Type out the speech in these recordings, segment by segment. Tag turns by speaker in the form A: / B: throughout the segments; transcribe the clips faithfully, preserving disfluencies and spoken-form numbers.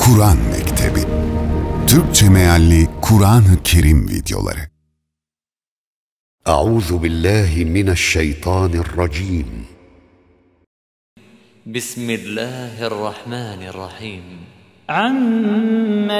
A: Kur'an Mektebi. Türkçe mealli Kur'an-ı Kerim videoları.
B: Euzu billahi mineşşeytanirracim.
C: Bismillahirrahmanirrahim.
D: Amma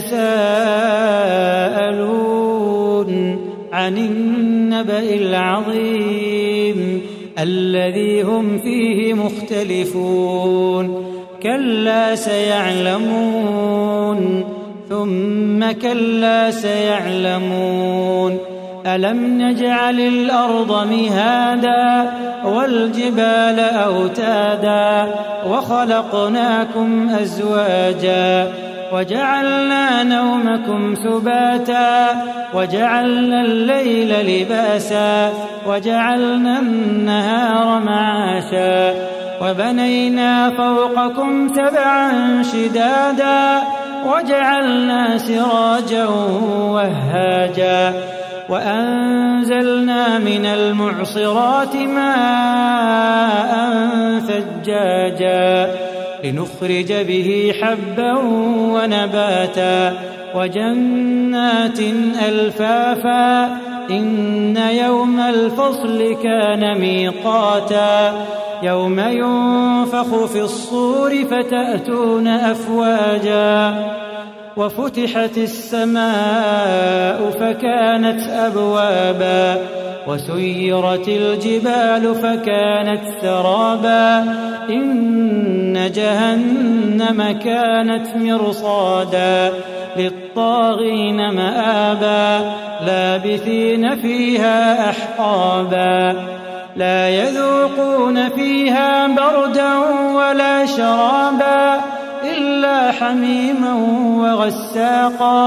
D: yetesâelûn anin nebe'il azîm ellezî hum fîhî muhtelifûn. كلا سيعلمون ثم كلا سيعلمون ألم نجعل الأرض مهادا والجبال أوتادا وخلقناكم أزواجا وجعلنا نومكم سباتا وجعلنا الليل لباسا وجعلنا النهار معاشا وبنينا فوقكم سبعا شدادا وجعلنا سراجا وهاجا وأنزلنا من المعصرات ماء ثجاجا لنخرج به حبا ونباتا وجنات ألفافا إن يوم الفصل كان ميقاتا يوم ينفخ في الصور فتأتون أفواجا وفتحت السماء فكانت أبوابا وسيرت الجبال فكانت سرابا إن جهنم كانت مرصادا للطاغين مآبا لابثين فيها أحقابا لا يذوقون فيها بردا ولا شرابا إلا حميما وغساقا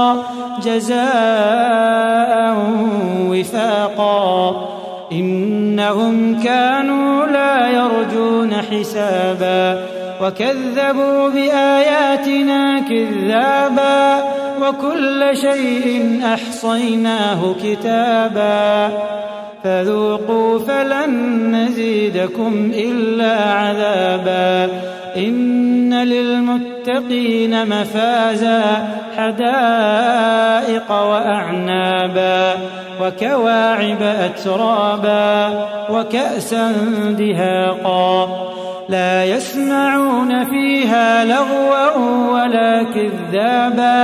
D: جزاء وفاقا إنهم كانوا لا يرجون حسابا وكذبوا بآياتنا كذابا وكل شيء أحصيناه كتابا فذوقوا فلن نزيدكم إلا عذابا إن للمتقين مفازا حدائق وأعنابا وكواعب أترابا وكأسا دهاقا لا يسمعون فيها لغوا ولا كذابا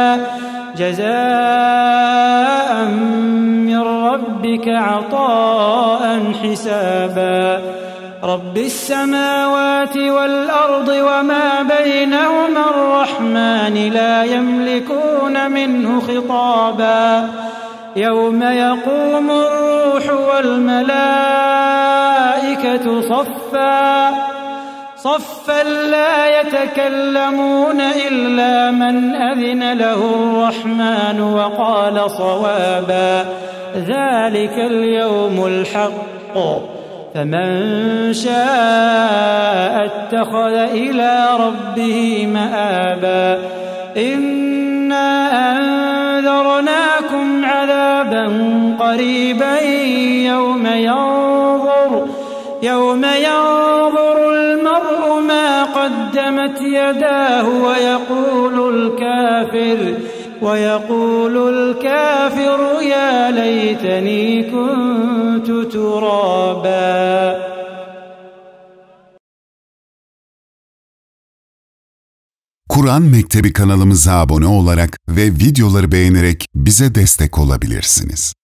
D: جزاء من ربك عطاء حسابا رب السماوات والأرض وما بينهما الرحمن لا يملكون منه خطابا يوم يقوم الروح والملائكة صفا صفا لا يتكلمون إلا من أذن له الرحمن وقال صوابا ذلك اليوم الحق فمن شاء اتخذ إلى ربه مآبا إنا أنذرناكم عذابا قريبا يوم ينظر يوم ينظر المرء ما قدمت يداه ويقول الكافر ويقول الكافر يا ليتني كنت ترابا.
A: Kur'an Mektebi kanalımıza abone olarak ve videoları beğenerek bize destek olabilirsiniz.